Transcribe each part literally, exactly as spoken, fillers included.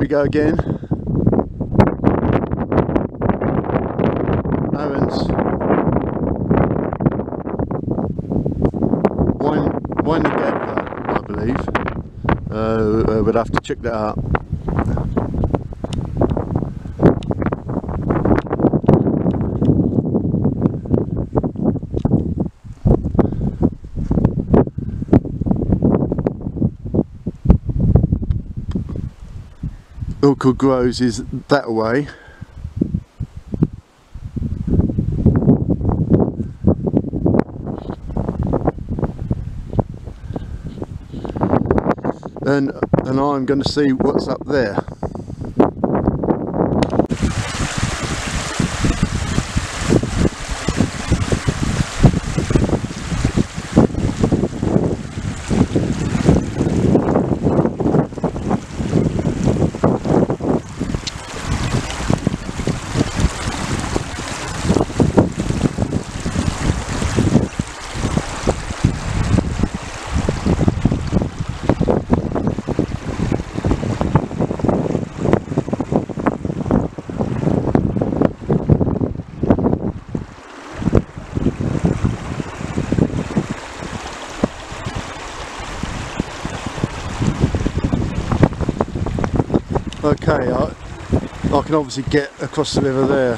we go again. Arans. Moel y Gadfa, I believe. Uh, uh, we'll have to check that out. Bwlch-y-Groes is that way. And, and I'm going to see what's up there. Okay, I, I can obviously get across the river there.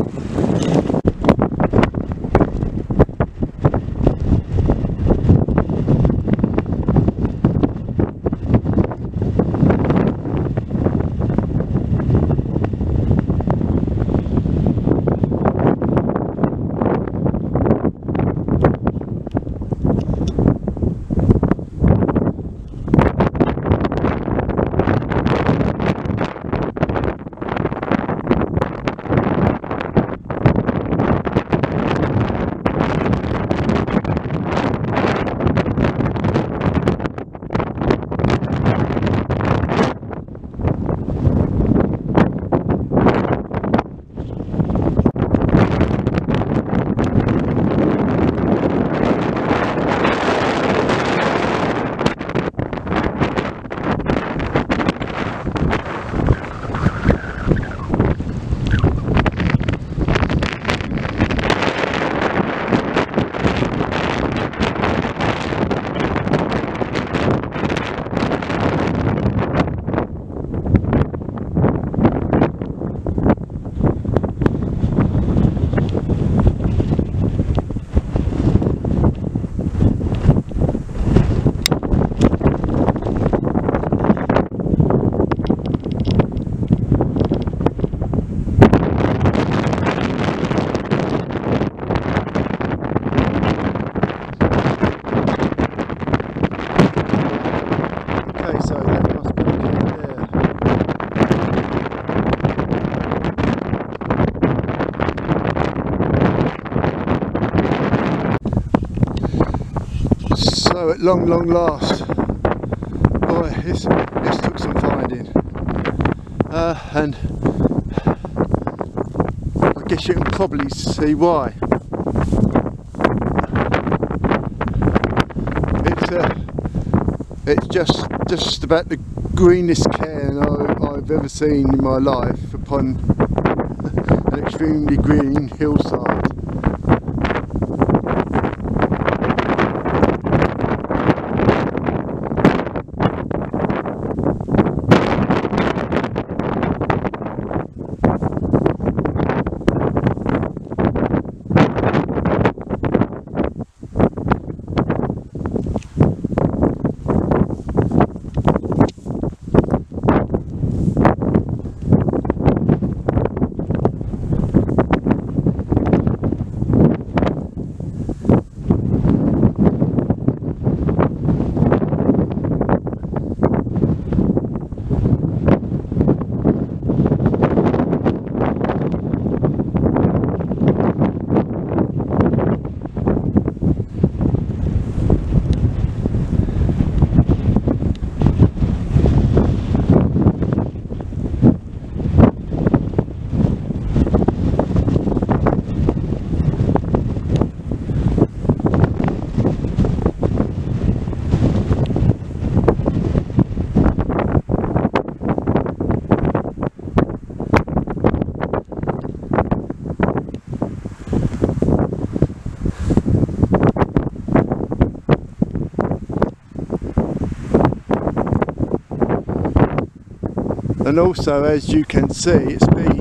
So at long long last, boy, this, this took some finding, uh, and I guess you can probably see why. It's uh, it's just just about the greenest cairn I, I've ever seen in my life upon an extremely green hillside. and also, as you can see, it's been